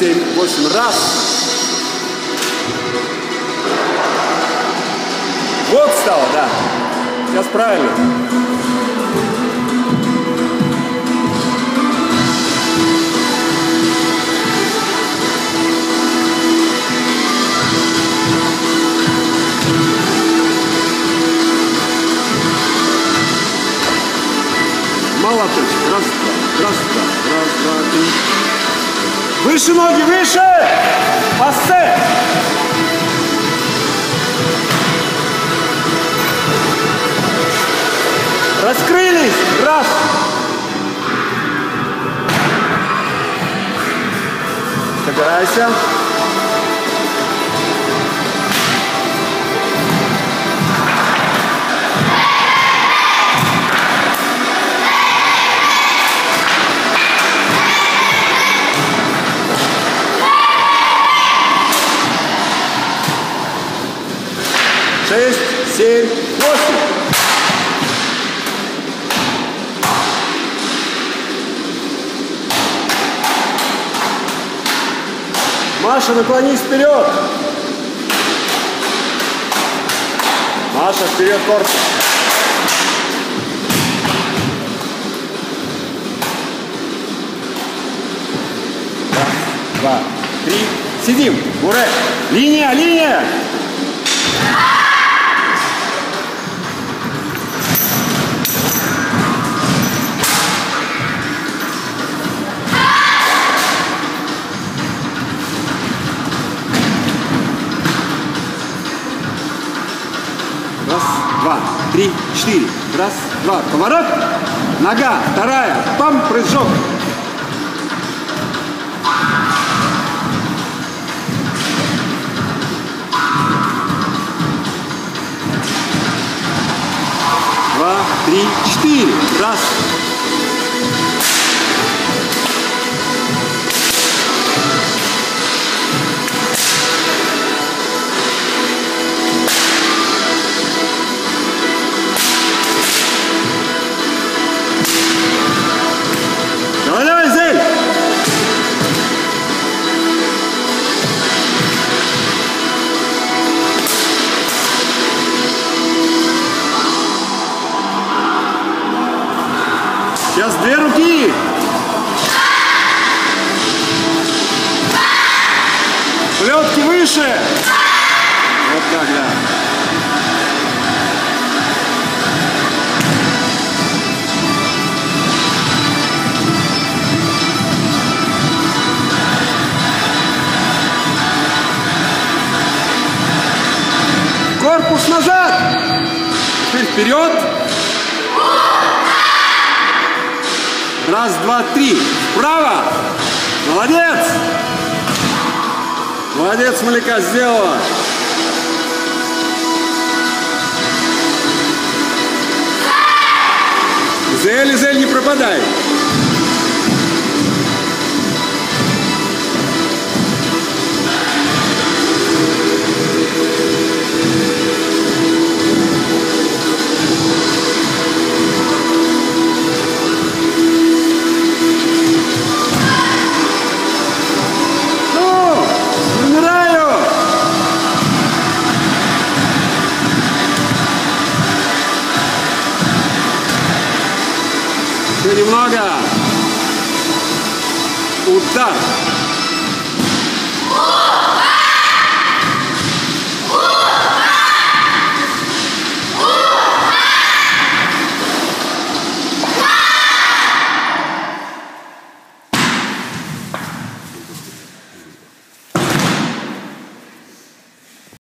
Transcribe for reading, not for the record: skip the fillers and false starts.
7, 8. Раз. Вот стало, да. Сейчас правильно. Мало точек. Раз, два, раз, два, раз, два, три. Выше ноги, выше! Пассе! Раскрылись! Раз! Собирайся. Шесть, 7, 8. Маша, наклонись вперед. Маша, вперед корпус. Раз, два, три. Сидим. Ура. Линия, линия. Раз, два, три, 4. Раз, два. Поворот. Нога. Вторая. Пам, прыжок. Два, три, 4. Раз. Сейчас 2 руки. Плетки выше. Вот так, да. Корпус назад. Теперь вперед. Раз, два, 3. Вправо. Молодец. Молодец, Малика, сделала. Изель, Изель, не пропадай. Еще немного. Удар.